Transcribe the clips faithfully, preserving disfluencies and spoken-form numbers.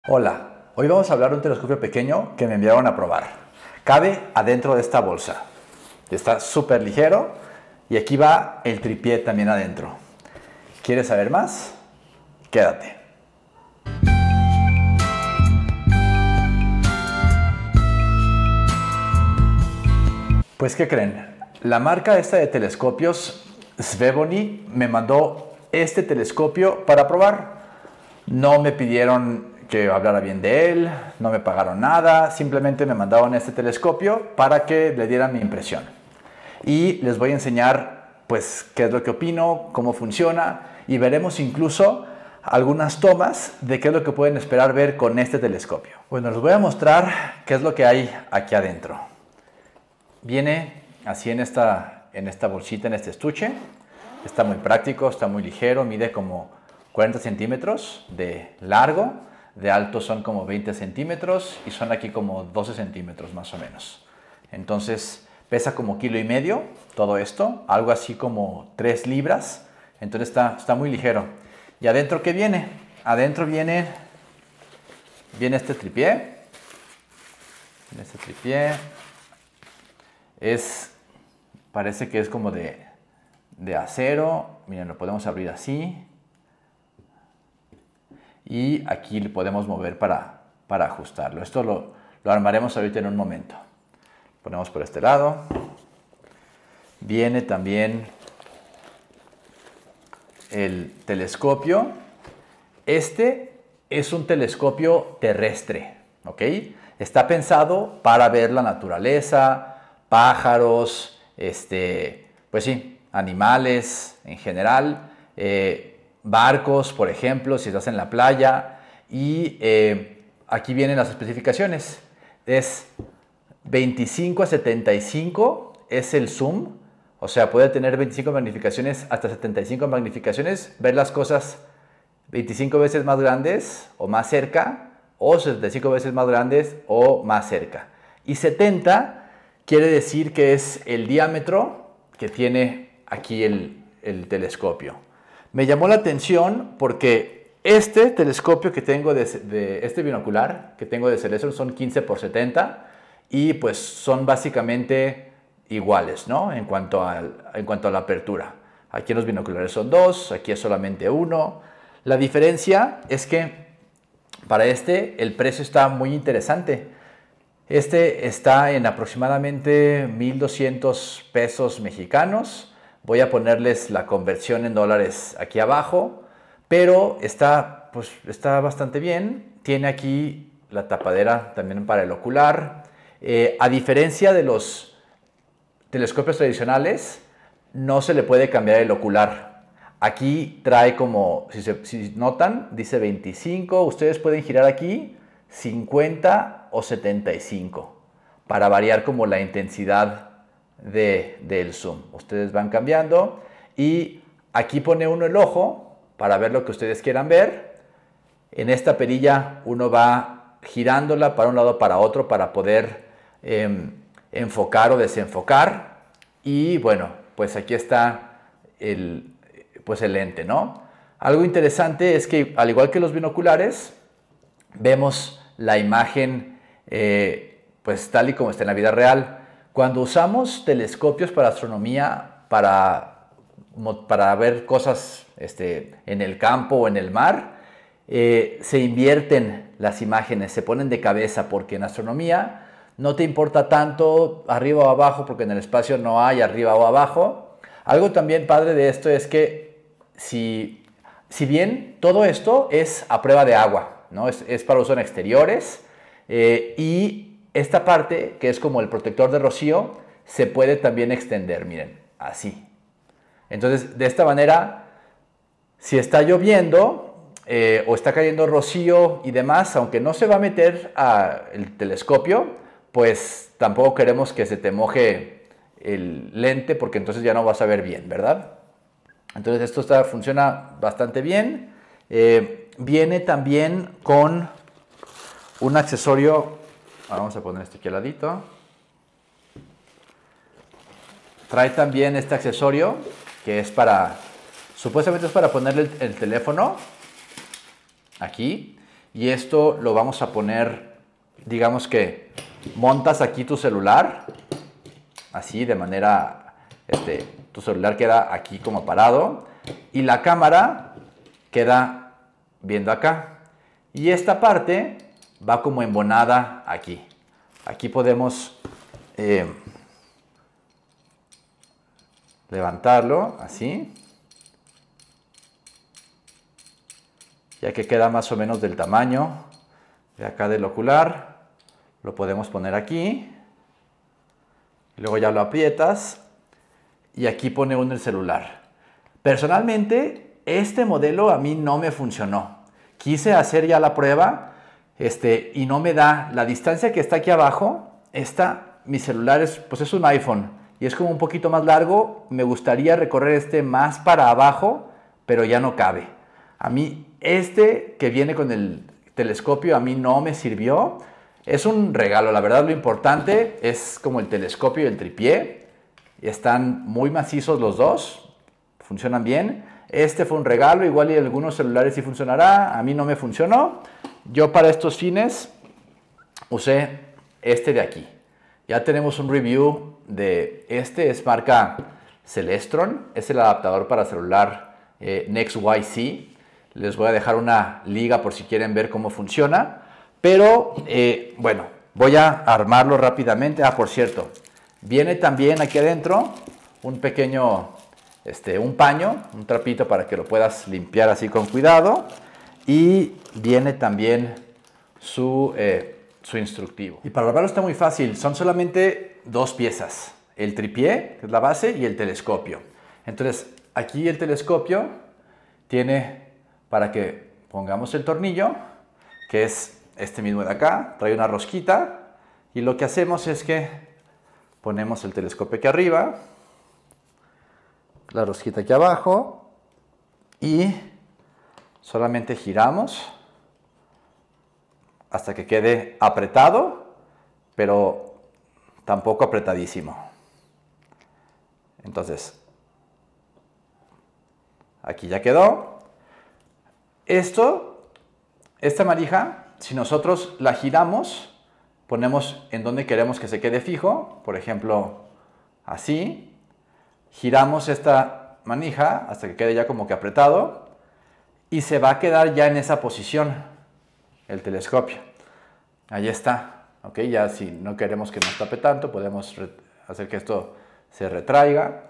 Hola, hoy vamos a hablar de un telescopio pequeño que me enviaron a probar. Cabe adentro de esta bolsa. Está súper ligero y aquí va el tripié también adentro. ¿Quieres saber más? Quédate. Pues, ¿qué creen? La marca esta de telescopios, Svevony, me mandó este telescopio para probar. No me pidieron que hablara bien de él, no me pagaron nada, simplemente me mandaron este telescopio para que le dieran mi impresión. Y les voy a enseñar, pues, qué es lo que opino, cómo funciona, y veremos incluso algunas tomas de qué es lo que pueden esperar ver con este telescopio. Bueno, les voy a mostrar qué es lo que hay aquí adentro. Viene así en esta, en esta bolsita, en este estuche. Está muy práctico, está muy ligero, mide como cuarenta centímetros de largo, de alto son como veinte centímetros y son aquí como doce centímetros más o menos. Entonces pesa como kilo y medio todo esto, algo así como tres libras, entonces está, está muy ligero. ¿Y adentro qué viene? Adentro viene, viene este tripié, este tripié, es, parece que es como de, de acero, miren, lo podemos abrir así. Y aquí le podemos mover para, para ajustarlo. Esto lo, lo armaremos ahorita en un momento. Ponemos por este lado. Viene también el telescopio. Este es un telescopio terrestre, ¿ok? Está pensado para ver la naturaleza, pájaros, este, pues sí, animales en general, eh, barcos, por ejemplo, si estás en la playa. Y eh, aquí vienen las especificaciones. Es veinticinco a setenta y cinco, es el zoom. O sea, puede tener veinticinco magnificaciones hasta setenta y cinco magnificaciones. Ver las cosas veinticinco veces más grandes o más cerca, o setenta y cinco veces más grandes o más cerca. Y setenta quiere decir que es el diámetro que tiene aquí el, el telescopio. Me llamó la atención porque este telescopio que tengo, de, de este binocular que tengo de Celestron son quince por setenta y pues son básicamente iguales, ¿no? En cuanto, al, en cuanto a la apertura. Aquí en los binoculares son dos, aquí es solamente uno. La diferencia es que para este el precio está muy interesante. Este está en aproximadamente mil doscientos pesos mexicanos. Voy a ponerles la conversión en dólares aquí abajo, pero está, pues, está bastante bien. Tiene aquí la tapadera también para el ocular. Eh, a diferencia de los telescopios tradicionales, no se le puede cambiar el ocular. Aquí trae como, si, se, si notan, dice veinticinco. Ustedes pueden girar aquí cincuenta o setenta y cinco para variar como la intensidad De, del zoom. Ustedes van cambiando y aquí pone uno el ojo para ver lo que ustedes quieran ver. En esta perilla uno va girándola para un lado para otro para poder eh, enfocar o desenfocar. Y bueno, pues aquí está el, pues el lente, ¿no? Algo interesante es que, al igual que los binoculares, vemos la imagen eh, pues tal y como está en la vida real. Cuando usamos telescopios para astronomía, para, para ver cosas este, en el campo o en el mar, eh, se invierten las imágenes, se ponen de cabeza, porque en astronomía no te importa tanto arriba o abajo, porque en el espacio no hay arriba o abajo. Algo también padre de esto es que si, si bien todo esto es a prueba de agua, ¿no? es, es para uso en exteriores eh, y esta parte, que es como el protector de rocío, se puede también extender, miren, así. Entonces, de esta manera, si está lloviendo eh, o está cayendo rocío y demás, aunque no se va a meter al telescopio, pues tampoco queremos que se te moje el lente, porque entonces ya no vas a ver bien, ¿verdad? Entonces, esto está, funciona bastante bien. Eh, viene también con un accesorio. Vamos a poner esto aquí al ladito. Trae también este accesorio que es para, supuestamente es para ponerle el, el teléfono aquí y esto lo vamos a poner, digamos que montas aquí tu celular, así de manera, este, tu celular queda aquí como parado y la cámara queda viendo acá. Y esta parte va como embonada aquí. Aquí podemos eh, levantarlo así, ya que queda más o menos del tamaño de acá del ocular. Lo podemos poner aquí, luego ya lo aprietas y aquí pone uno el celular. Personalmente, este modelo a mí no me funcionó. Quise hacer ya la prueba este, y no me da la distancia que está aquí abajo. Esta, mi celular es, pues es un iPhone y es como un poquito más largo. Me gustaría recorrer este más para abajo, pero ya no cabe. A mí este que viene con el telescopio a mí no me sirvió. Es un regalo, la verdad. Lo importante es como el telescopio y el tripié. Están muy macizos los dos, funcionan bien. Este fue un regalo, igual y algunos celulares sí funcionará. A mí no me funcionó. Yo para estos fines usé este de aquí. Ya tenemos un review de este, es marca Celestron. Es el adaptador para celular eh, Next Y C. Les voy a dejar una liga por si quieren ver cómo funciona. Pero, eh, bueno, voy a armarlo rápidamente. Ah, por cierto, viene también aquí adentro un pequeño, este, un paño, un trapito para que lo puedas limpiar así con cuidado. Y viene también su, eh, su instructivo. Y para armarlo está muy fácil. Son solamente dos piezas. El tripié, que es la base, y el telescopio. Entonces, aquí el telescopio tiene para que pongamos el tornillo, que es este mismo de acá, trae una rosquita, y lo que hacemos es que ponemos el telescopio aquí arriba, la rosquita aquí abajo, y solamente giramos hasta que quede apretado, pero tampoco apretadísimo. Entonces, aquí ya quedó. Esto, esta manija, si nosotros la giramos, ponemos en donde queremos que se quede fijo, por ejemplo, así. Giramos esta manija hasta que quede ya como que apretado y se va a quedar ya en esa posición el telescopio. Ahí está, ¿ok? Ya si no queremos que nos tape tanto, podemos hacer que esto se retraiga.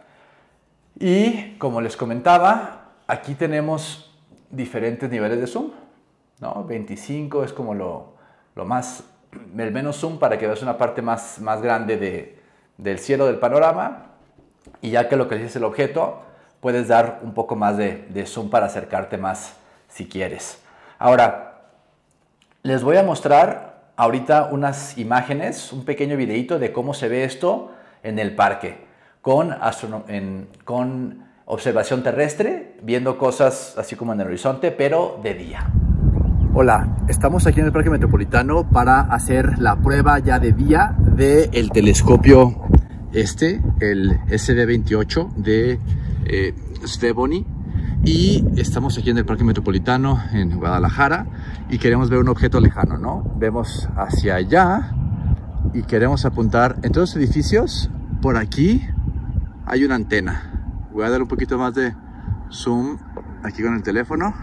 Y como les comentaba, aquí tenemos diferentes niveles de zoom, ¿no? veinticinco es como lo, lo más, el menos zoom para que veas una parte más, más grande de, del cielo del panorama, y ya que localices el objeto, puedes dar un poco más de, de zoom para acercarte más si quieres. Ahora, les voy a mostrar ahorita unas imágenes, un pequeño videito de cómo se ve esto en el parque, con, en, con observación terrestre, viendo cosas así como en el horizonte, pero de día. Hola, estamos aquí en el Parque Metropolitano para hacer la prueba ya de día del telescopio este, el S D veintiocho de eh, Svebony. Y estamos aquí en el Parque Metropolitano en Guadalajara y queremos ver un objeto lejano, ¿no? Vemos hacia allá y queremos apuntar entre los edificios. Por aquí hay una antena. Voy a dar un poquito más de zoom aquí con el teléfono,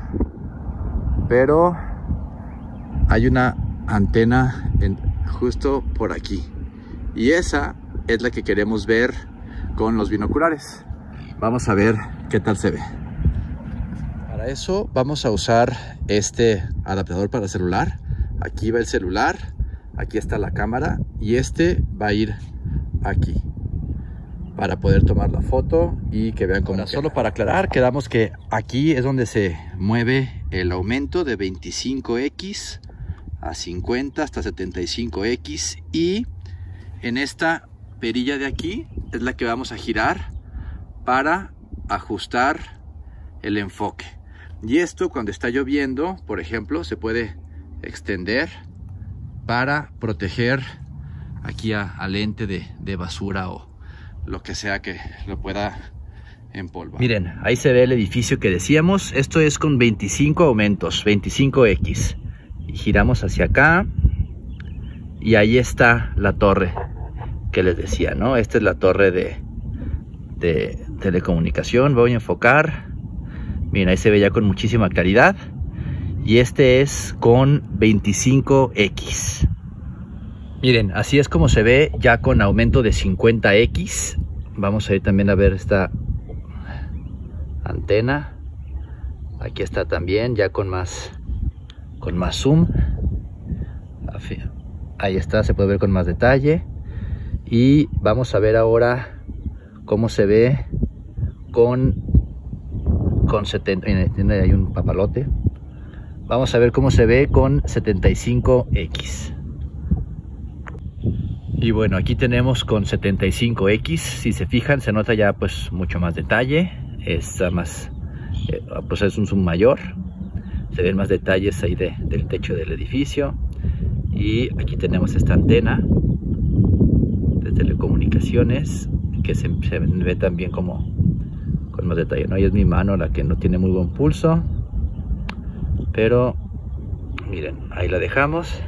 pero hay una antena en, justo por aquí, y esa es la que queremos ver con los binoculares. Vamos a ver qué tal se ve. Para eso vamos a usar este adaptador para celular. Aquí va el celular, aquí está la cámara y este va a ir aquí para poder tomar la foto y que vean cómo. Ahora, solo para aclarar, quedamos que aquí es donde se mueve el aumento de veinticinco equis a cincuenta hasta setenta y cinco equis, y en esta perilla de aquí es la que vamos a girar para ajustar el enfoque. Y esto, cuando está lloviendo, por ejemplo, se puede extender para proteger aquí a, a lente de, de basura o lo que sea que lo pueda empolvar. Miren, ahí se ve el edificio que decíamos. Esto es con veinticinco aumentos, veinticinco equis. giramos hacia acá y ahí está la torre que les decía, ¿no? Esta es la torre de, de telecomunicación. Voy a enfocar. Miren, ahí se ve ya con muchísima claridad. Y este es con veinticinco equis. Miren, así es como se ve ya con aumento de cincuenta equis. Vamos a ir también a ver esta antena. Aquí está también ya con más, con más zoom. Ahí está, se puede ver con más detalle. Y vamos a ver ahora cómo se ve con, con setenta. Miren, hay un papalote. Vamos a ver cómo se ve con setenta y cinco equis. Y bueno, aquí tenemos con setenta y cinco equis. Si se fijan, se nota ya pues mucho más detalle. Está más, eh, pues es un zoom mayor. Se ven más detalles ahí de, del techo del edificio. Y aquí tenemos esta antena de telecomunicaciones que se, se ve también como con más detalle, ¿no? Ahí es mi mano la que no tiene muy buen pulso, pero miren, ahí la dejamos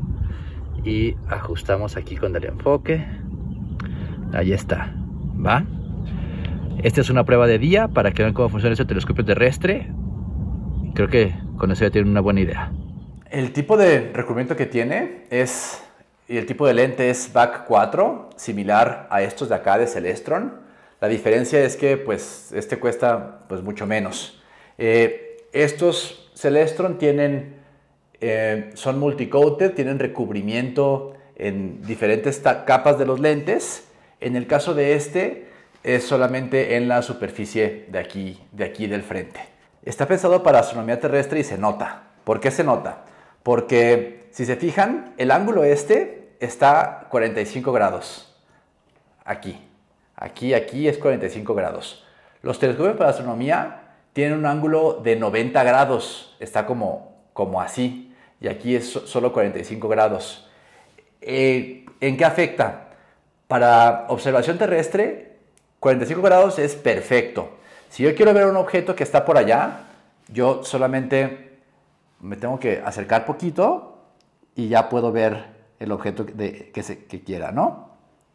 y ajustamos aquí con el enfoque. Ahí está, ¿va? Esta es una prueba de día para que vean cómo funciona este telescopio terrestre. Creo que con eso ya tienen una buena idea. El tipo de recubrimiento que tiene es, y el tipo de lente es B A C cuatro, similar a estos de acá de Celestron. La diferencia es que pues este cuesta pues mucho menos. Eh, estos Celestron tienen, eh, son multicoated, tienen recubrimiento en diferentes capas de los lentes. En el caso de este es solamente en la superficie de aquí, de aquí del frente. Está pensado para astronomía terrestre y se nota. ¿Por qué se nota? Porque si se fijan, el ángulo este está cuarenta y cinco grados. Aquí, aquí, aquí es cuarenta y cinco grados. Los telescopios para astronomía tienen un ángulo de noventa grados. Está como, como así. Y aquí es solo cuarenta y cinco grados. Eh, ¿En qué afecta? Para observación terrestre, cuarenta y cinco grados es perfecto. Si yo quiero ver un objeto que está por allá, yo solamente me tengo que acercar poquito y ya puedo ver el objeto de, que, se, que quiera, ¿no?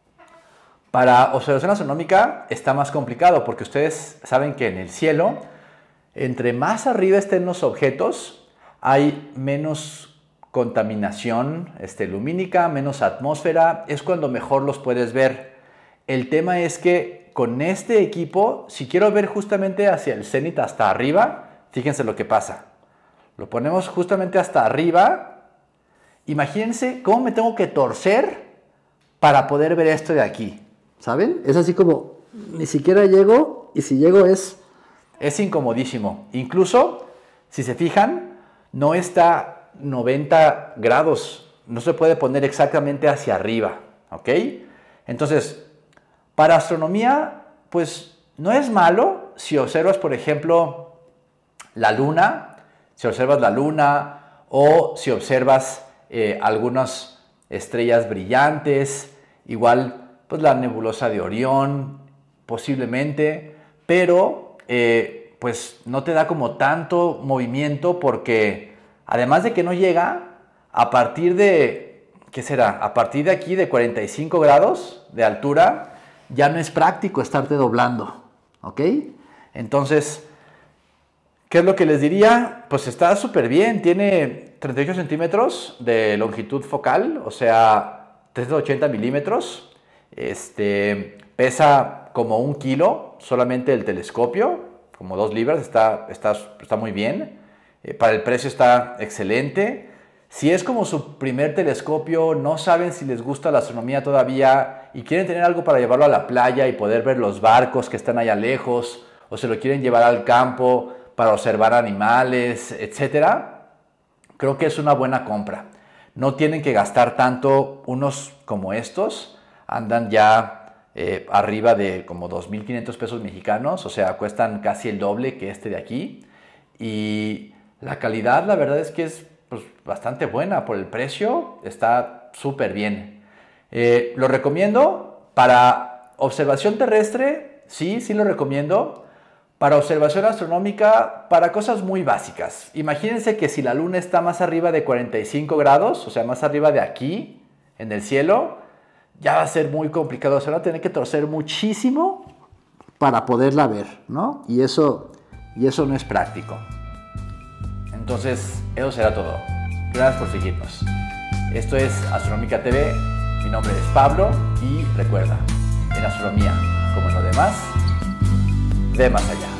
Para observación astronómica está más complicado porque ustedes saben que en el cielo, entre más arriba estén los objetos, hay menos contaminación este, lumínica, menos atmósfera, es cuando mejor los puedes ver. El tema es que con este equipo, si quiero ver justamente hacia el cenit hasta arriba, fíjense lo que pasa. Lo ponemos justamente hasta arriba. Imagínense cómo me tengo que torcer para poder ver esto de aquí. ¿Saben? Es así como ni siquiera llego y si llego es, es incomodísimo. Incluso, si se fijan, no está noventa grados. No se puede poner exactamente hacia arriba. ¿Ok? Entonces, para astronomía, pues no es malo si observas, por ejemplo, la luna. Si observas la luna o si observas eh, algunas estrellas brillantes, igual pues la nebulosa de Orión, posiblemente, pero eh, pues no te da como tanto movimiento porque además de que no llega, a partir de, ¿qué será? A partir de aquí de cuarenta y cinco grados de altura, ya no es práctico estarte doblando, ¿ok? Entonces, ¿qué es lo que les diría? Pues está súper bien, tiene treinta y ocho centímetros de longitud focal, o sea, trescientos ochenta milímetros. Este, pesa como un kilo solamente el telescopio, como dos libras, está, está, está muy bien. Eh, para el precio está excelente. Si es como su primer telescopio, no saben si les gusta la astronomía todavía y quieren tener algo para llevarlo a la playa y poder ver los barcos que están allá lejos, o se lo quieren llevar al campo para observar animales, etcétera, creo que es una buena compra. No tienen que gastar tanto. Unos como estos andan ya eh, arriba de como dos mil quinientos pesos mexicanos, o sea, cuestan casi el doble que este de aquí. Y la calidad, la verdad es que es pues, bastante buena. Por el precio está súper bien. Eh, lo recomiendo para observación terrestre, sí, sí lo recomiendo. Para observación astronómica, para cosas muy básicas. Imagínense que si la luna está más arriba de cuarenta y cinco grados, o sea, más arriba de aquí, en el cielo, ya va a ser muy complicado. Se van a tener que torcer muchísimo para poderla ver, ¿no? Y eso, y eso no es práctico. Entonces, eso será todo. Gracias por seguirnos. Esto es Astronómica T V. Mi nombre es Pablo y recuerda, en astronomía, como en lo demás, ve más allá.